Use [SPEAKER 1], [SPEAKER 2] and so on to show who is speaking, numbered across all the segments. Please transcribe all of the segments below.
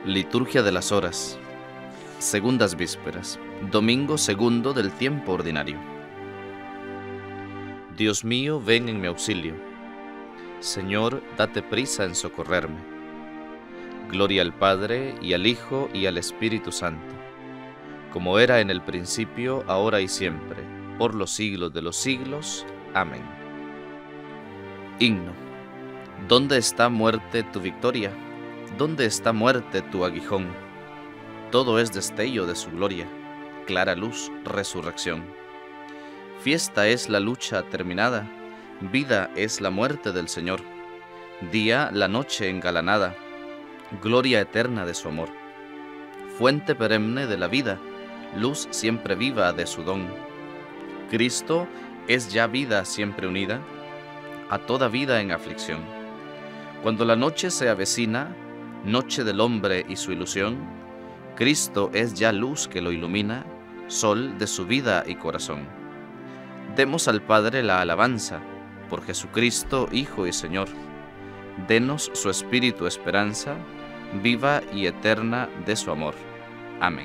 [SPEAKER 1] Liturgia de las Horas. Segundas Vísperas. Domingo segundo del tiempo ordinario. Dios mío, ven en mi auxilio. Señor, date prisa en socorrerme. Gloria al Padre, y al Hijo, y al Espíritu Santo, como era en el principio, ahora y siempre, por los siglos de los siglos. Amén. Himno. ¿Dónde está, muerte, tu victoria? ¿Dónde está, muerte, tu aguijón? Todo es destello de su gloria, clara luz, resurrección. Fiesta es la lucha terminada, vida es la muerte del Señor, día la noche engalanada, gloria eterna de su amor. Fuente perenne de la vida, luz siempre viva de su don. Cristo es ya vida siempre unida a toda vida en aflicción. Cuando la noche se avecina, noche del hombre y su ilusión, Cristo es ya luz que lo ilumina, sol de su vida y corazón. Demos al Padre la alabanza, por Jesucristo, Hijo y Señor. Denos su Espíritu esperanza, viva y eterna de su amor. Amén.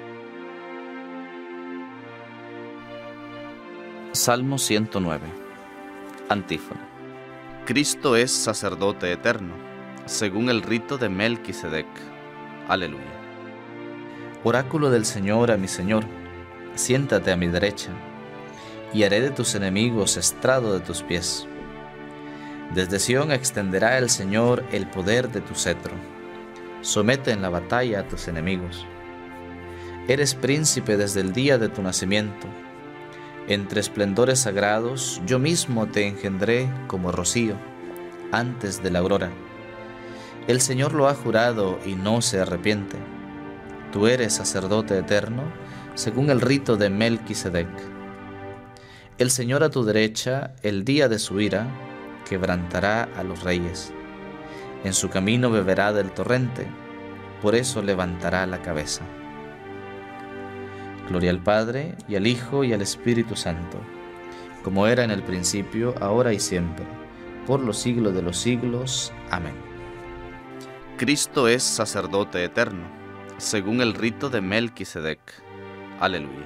[SPEAKER 1] Salmo 109. Antífona. Cristo es sacerdote eterno, según el rito de Melquisedec. Aleluya. Oráculo del Señor a mi Señor, siéntate a mi derecha, y haré de tus enemigos estrado de tus pies. Desde Sión extenderá el Señor el poder de tu cetro. Somete en la batalla a tus enemigos. Eres príncipe desde el día de tu nacimiento. Entre esplendores sagrados yo mismo te engendré como rocío, antes de la aurora. El Señor lo ha jurado y no se arrepiente. Tú eres sacerdote eterno, según el rito de Melquisedec. El Señor a tu derecha, el día de su ira, quebrantará a los reyes. En su camino beberá del torrente, por eso levantará la cabeza. Gloria al Padre, y al Hijo, y al Espíritu Santo, como era en el principio, ahora y siempre, por los siglos de los siglos. Amén. Cristo es sacerdote eterno, según el rito de Melquisedec. Aleluya.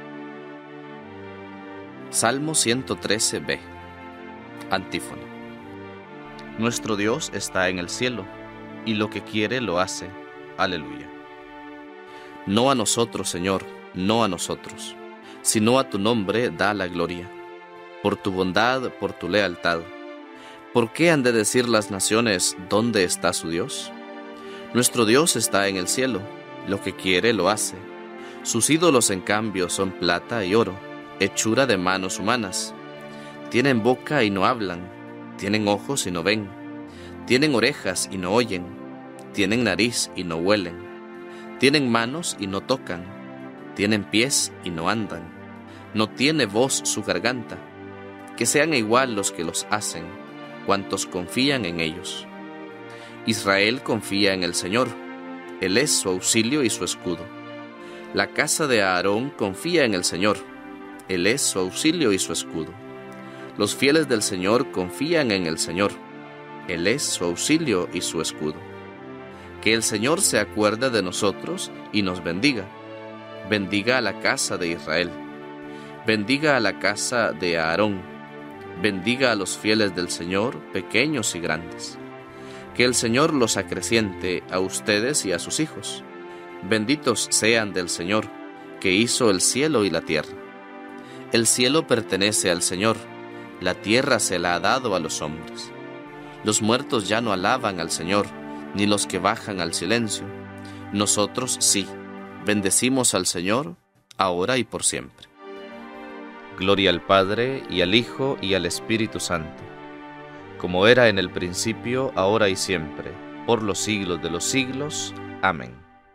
[SPEAKER 1] Salmo 113b. Antífona. Nuestro Dios está en el cielo, y lo que quiere lo hace. Aleluya. No a nosotros, Señor, no a nosotros, sino a tu nombre da la gloria, por tu bondad, por tu lealtad. ¿Por qué han de decir las naciones, ¿dónde está su Dios? Nuestro Dios está en el cielo, lo que quiere lo hace. Sus ídolos, en cambio, son plata y oro, hechura de manos humanas. Tienen boca y no hablan, tienen ojos y no ven, tienen orejas y no oyen, tienen nariz y no huelen, tienen manos y no tocan, tienen pies y no andan, no tiene voz su garganta. Que sean igual los que los hacen, cuantos confían en ellos. Israel confía en el Señor, Él es su auxilio y su escudo. La casa de Aarón confía en el Señor, Él es su auxilio y su escudo. Los fieles del Señor confían en el Señor, Él es su auxilio y su escudo. Que el Señor se acuerde de nosotros y nos bendiga. Bendiga a la casa de Israel, bendiga a la casa de Aarón, bendiga a los fieles del Señor, pequeños y grandes. Que el Señor los acreciente a ustedes y a sus hijos. Benditos sean del Señor, que hizo el cielo y la tierra. El cielo pertenece al Señor, la tierra se la ha dado a los hombres. Los muertos ya no alaban al Señor, ni los que bajan al silencio. Nosotros sí, bendecimos al Señor, ahora y por siempre. Gloria al Padre, y al Hijo, y al Espíritu Santo, como era en el principio, ahora y siempre, por los siglos de los siglos. Amén.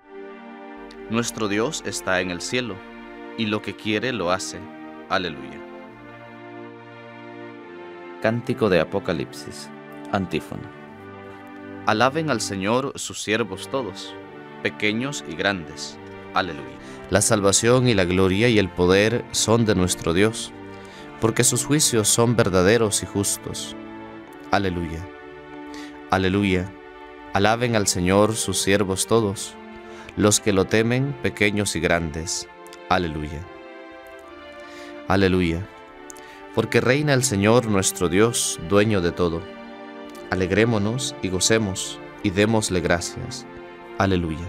[SPEAKER 1] Nuestro Dios está en el cielo, y lo que quiere lo hace. Aleluya. Cántico de Apocalipsis. Antífona. Alaben al Señor sus siervos todos, pequeños y grandes. Aleluya. La salvación y la gloria y el poder son de nuestro Dios, porque sus juicios son verdaderos y justos. Aleluya. Aleluya. Alaben al Señor sus siervos todos, los que lo temen, pequeños y grandes. Aleluya. Aleluya. Porque reina el Señor nuestro Dios, dueño de todo. Alegrémonos y gocemos, y démosle gracias. Aleluya.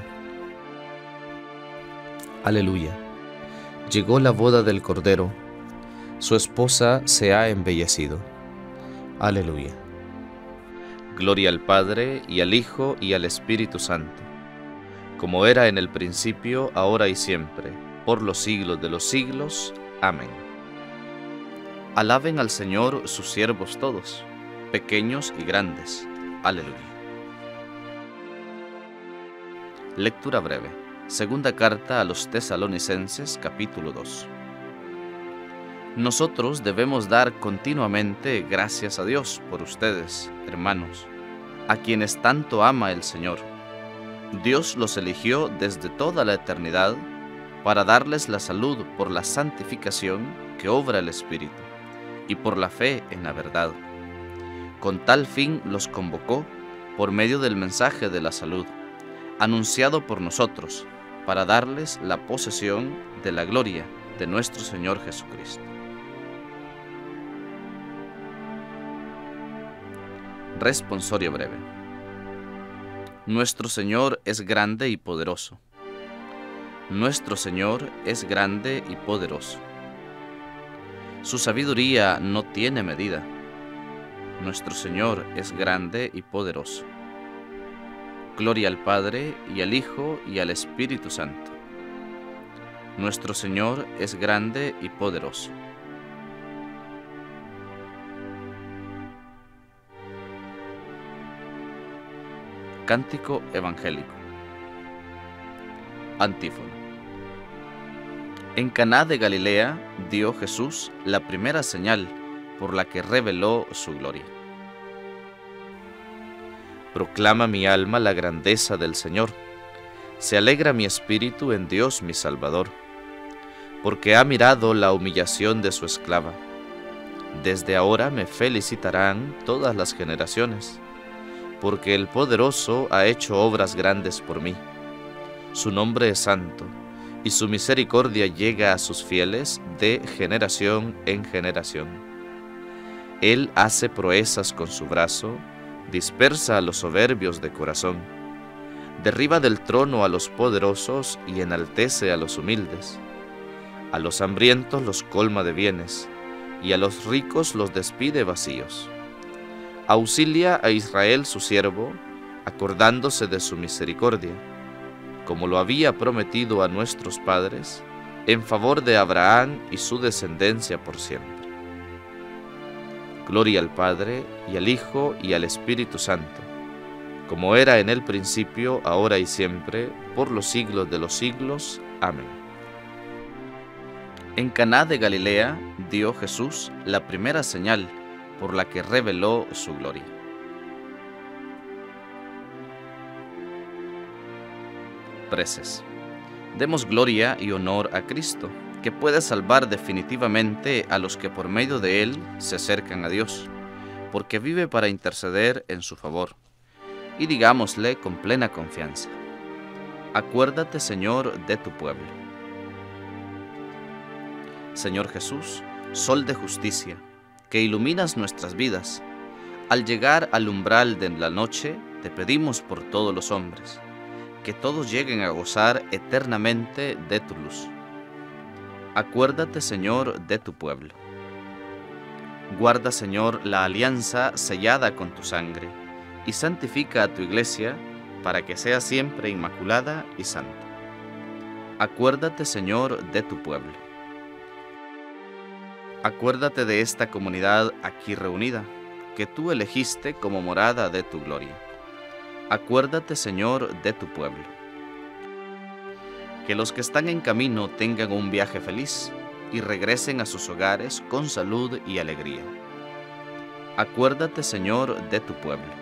[SPEAKER 1] Aleluya. Llegó la boda del Cordero, su esposa se ha embellecido. Aleluya. Gloria al Padre, y al Hijo, y al Espíritu Santo, como era en el principio, ahora y siempre, por los siglos de los siglos. Amén. Alaben al Señor sus siervos todos, pequeños y grandes. Aleluya. Lectura breve. Segunda carta a los Tesalonicenses, capítulo 2. Nosotros debemos dar continuamente gracias a Dios por ustedes, hermanos, a quienes tanto ama el Señor. Dios los eligió desde toda la eternidad para darles la salud por la santificación que obra el Espíritu y por la fe en la verdad. Con tal fin los convocó por medio del mensaje de la salud, anunciado por nosotros, para darles la posesión de la gloria de nuestro Señor Jesucristo. Responsorio breve. Nuestro Señor es grande y poderoso. Nuestro Señor es grande y poderoso. Su sabiduría no tiene medida. Nuestro Señor es grande y poderoso. Gloria al Padre, y al Hijo, y al Espíritu Santo. Nuestro Señor es grande y poderoso. Cántico evangélico. Antífona. En Caná de Galilea dio Jesús la primera señal por la que reveló su gloria. Proclama mi alma la grandeza del Señor. Se alegra mi espíritu en Dios mi Salvador, porque ha mirado la humillación de su esclava. Desde ahora me felicitarán todas las generaciones, porque el Poderoso ha hecho obras grandes por mí. Su nombre es santo, y su misericordia llega a sus fieles de generación en generación. Él hace proezas con su brazo, dispersa a los soberbios de corazón, derriba del trono a los poderosos y enaltece a los humildes. A los hambrientos los colma de bienes, y a los ricos los despide vacíos. Auxilia a Israel su siervo, acordándose de su misericordia, como lo había prometido a nuestros padres, en favor de Abraham y su descendencia por siempre. Gloria al Padre, y al Hijo, y al Espíritu Santo, como era en el principio, ahora y siempre, por los siglos de los siglos. Amén. En Caná de Galilea dio Jesús la primera señal por la que reveló su gloria. Preces. Demos gloria y honor a Cristo, que puede salvar definitivamente a los que por medio de Él se acercan a Dios, porque vive para interceder en su favor. Y digámosle con plena confianza: acuérdate, Señor, de tu pueblo. Señor Jesús, sol de justicia, que iluminas nuestras vidas, al llegar al umbral de la noche, te pedimos por todos los hombres, que todos lleguen a gozar eternamente de tu luz. Acuérdate, Señor, de tu pueblo. Guarda, Señor, la alianza sellada con tu sangre, y santifica a tu iglesia para que sea siempre inmaculada y santa. Acuérdate, Señor, de tu pueblo. Acuérdate de esta comunidad aquí reunida, que tú elegiste como morada de tu gloria. Acuérdate, Señor, de tu pueblo. Que los que están en camino tengan un viaje feliz y regresen a sus hogares con salud y alegría. Acuérdate, Señor, de tu pueblo.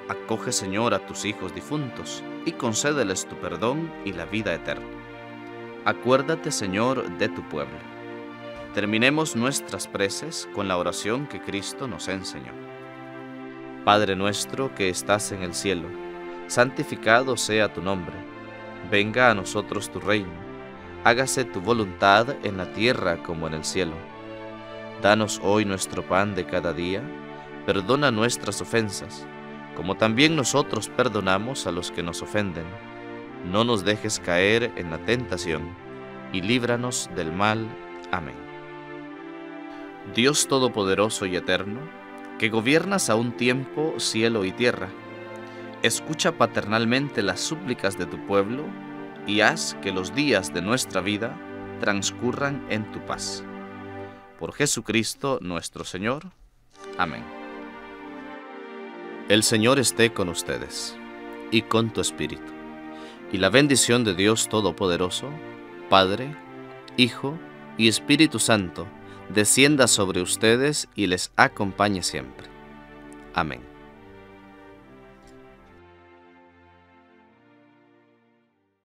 [SPEAKER 1] Acoge, Señor, a tus hijos difuntos y concédeles tu perdón y la vida eterna. Acuérdate, Señor, de tu pueblo. Terminemos nuestras preces con la oración que Cristo nos enseñó. Padre nuestro que estás en el cielo, santificado sea tu nombre. Venga a nosotros tu reino. Hágase tu voluntad en la tierra como en el cielo. Danos hoy nuestro pan de cada día. Perdona nuestras ofensas, como también nosotros perdonamos a los que nos ofenden. No nos dejes caer en la tentación, y líbranos del mal. Amén. Dios Todopoderoso y Eterno, que gobiernas a un tiempo cielo y tierra, escucha paternalmente las súplicas de tu pueblo y haz que los días de nuestra vida transcurran en tu paz. Por Jesucristo nuestro Señor. Amén. El Señor esté con ustedes y con tu espíritu, y la bendición de Dios Todopoderoso, Padre, Hijo y Espíritu Santo, descienda sobre ustedes y les acompañe siempre. Amén.